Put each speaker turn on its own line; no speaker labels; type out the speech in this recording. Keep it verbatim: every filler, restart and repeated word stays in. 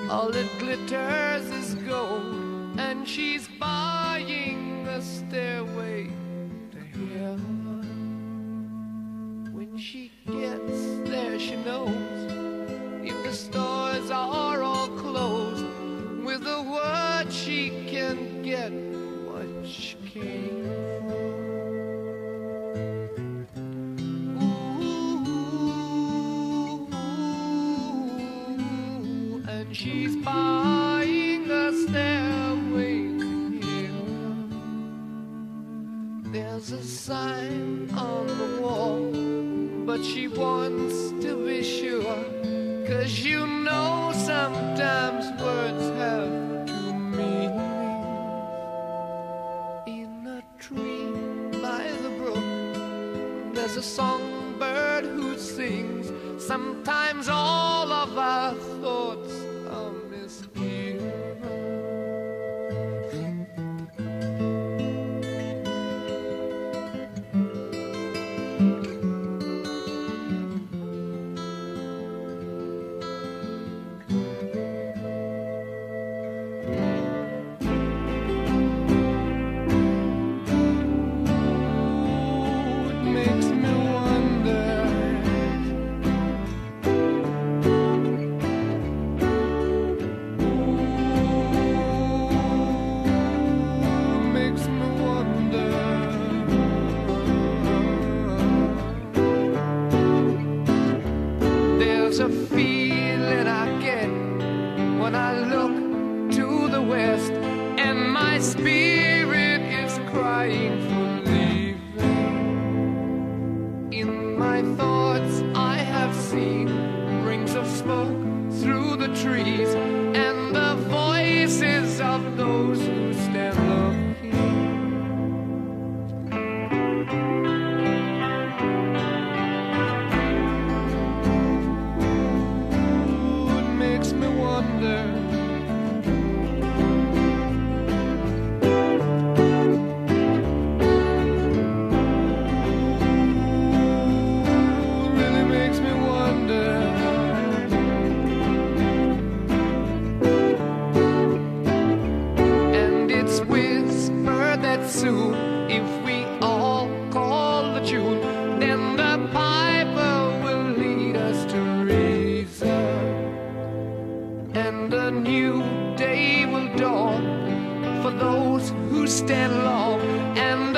All that glitters is gold, and she's buying a stairway to heaven. When she gets there, she knows if the stores are all closed, with a word she can get what she came for. Ooh, and she's buying a stairway to heaven. There's a sign on the wall, but she wants to be sure, 'cause you know sometimes words have two meanings. In a tree by the brook, there's a songbird who sings. Sometimes all of our thoughts are misgiven. There's a feeling I get when I look to the west, and my spirit is crying for leaving. In my thoughts I have seen rings of smoke through the trees, and the voices of those who stand looking. Soon, if we all call the tune, then the piper will lead us to reason, and a new day will dawn for those who stand long, and